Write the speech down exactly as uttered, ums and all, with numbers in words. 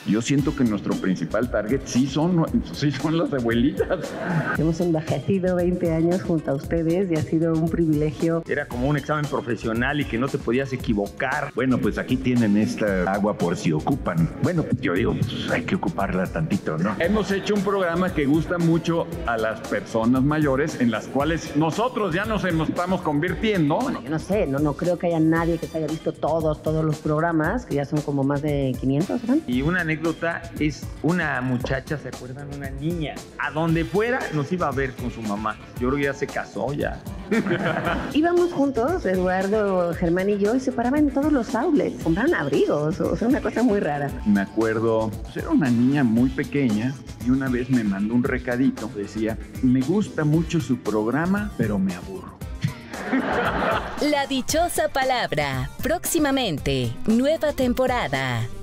Yo siento que nuestro principal target sí son, sí son las abuelitas. Hemos envejecido veinte años junto a ustedes y ha sido un privilegio. Era como un examen profesional y que no te podías equivocar. Bueno, pues aquí tienen esta agua por si ocupan. Bueno, yo digo, pues hay que ocuparla tantito, ¿no? Hemos hecho un programa que gusta mucho a las personas mayores, en las cuales nosotros ya nos estamos convirtiendo. Bueno, yo no sé, no, no creo que haya nadie que se haya visto todos, todos los programas, que ya son como más de quinientos, ¿no? Y una anécdota es una muchacha, ¿se acuerdan? Una niña. A donde fuera nos iba a ver con su mamá. Yo creo que ya se casó ya. Íbamos juntos, Eduardo, Germán y yo, y se paraban en todos los outlets. Compraban abrigos, o sea, una cosa muy rara. Me acuerdo, pues era una niña muy pequeña y una vez me mandó un recadito. Decía, me gusta mucho su programa, pero me aburro. La dichosa palabra. Próximamente, nueva temporada.